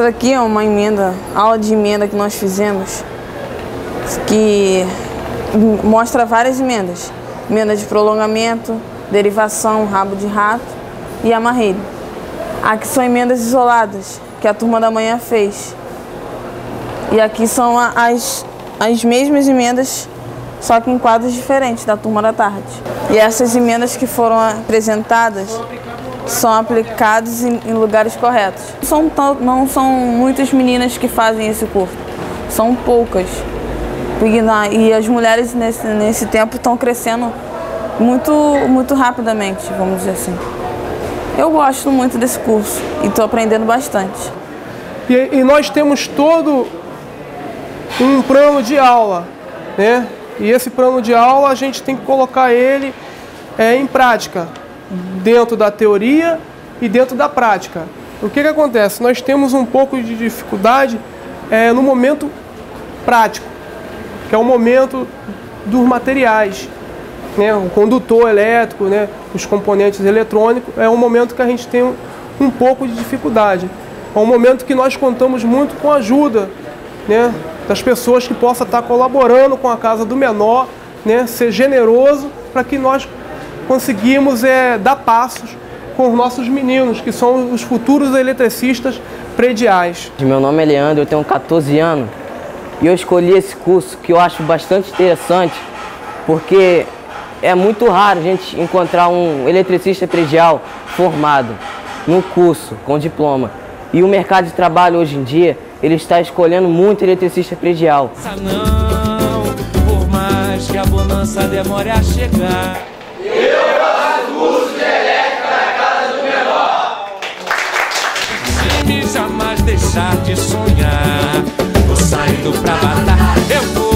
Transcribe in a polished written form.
Essa daqui é uma emenda, aula de emenda que nós fizemos, que mostra várias emendas. Emenda de prolongamento, derivação, rabo de rato e amarrelho. Aqui são emendas isoladas, que a turma da manhã fez. E aqui são as mesmas emendas, só que em quadros diferentes da turma da tarde. E essas emendas que foram apresentadas são aplicadas em lugares corretos. Não são muitas meninas que fazem esse curso, são poucas. E as mulheres nesse tempo estão crescendo muito rapidamente, vamos dizer assim. Eu gosto muito desse curso e estou aprendendo bastante. E nós temos todo um plano de aula, né? E esse plano de aula a gente tem que colocar ele em prática, dentro da teoria e dentro da prática. O que acontece? Nós temos um pouco de dificuldade no momento prático, que é o momento dos materiais, né? O condutor elétrico, né? Os componentes eletrônicos, é um momento que a gente tem um pouco de dificuldade. É um momento que nós contamos muito com a ajuda, né? Das pessoas que possam estar colaborando com a Casa do Menor, né? Ser generoso para que nós conseguimos dar passos com os nossos meninos, que são os futuros eletricistas prediais. Meu nome é Leandro, eu tenho 14 anos e eu escolhi esse curso que eu acho bastante interessante, porque é muito raro a gente encontrar um eletricista predial formado no curso, com diploma. E o mercado de trabalho hoje em dia, ele está escolhendo muito eletricista predial. Não, por mais que a bonança demore a chegar. Eu faço curso de elétrica na Casa do Menor. Sem me jamais deixar de sonhar, tô saindo pra batalha, eu vou.